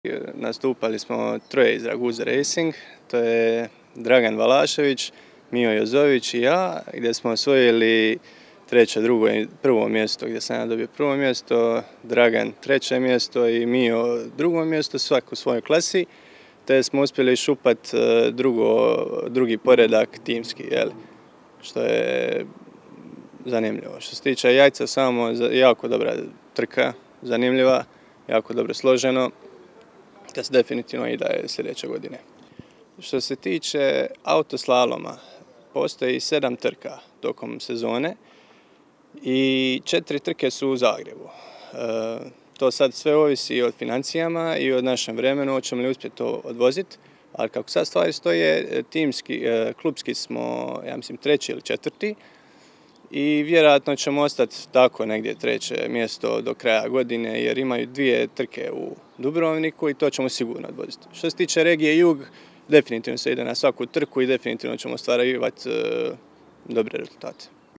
Nastupali smo troje iz Raguza Racing, to je Dragan Valašević, Mijo Jozović i ja, gdje smo osvojili prvo mjesto, gdje sam ja dobio prvo mjesto, Dragan treće mjesto i Mijo drugo mjesto, svak u svojoj klasi, te smo uspjeli šupati drugi poredak timski, što je zanimljivo. Što se tiče jajca, samo jako dobra trka, zanimljiva, jako dobro složeno, da se definitivno i daje sljedeće godine. Što se tiče autoslaloma, postoji 7 trka tokom sezone i 4 trke su u Zagrebu. To sad sve ovisi od financijama i od našem vremenu, hoćemo li uspjeti to odvoziti, ali kako sad stvari stoje, timski, klubski smo, ja mislim, 3. ili 4. I vjerojatno ćemo ostati tako negdje 3. mjesto do kraja godine, jer imaju 2 trke u Dubrovniku i to ćemo sigurno odvoziti. Što se tiče regije Jug, definitivno se ide na svaku trku i definitivno ćemo ostvarivati dobre rezultate.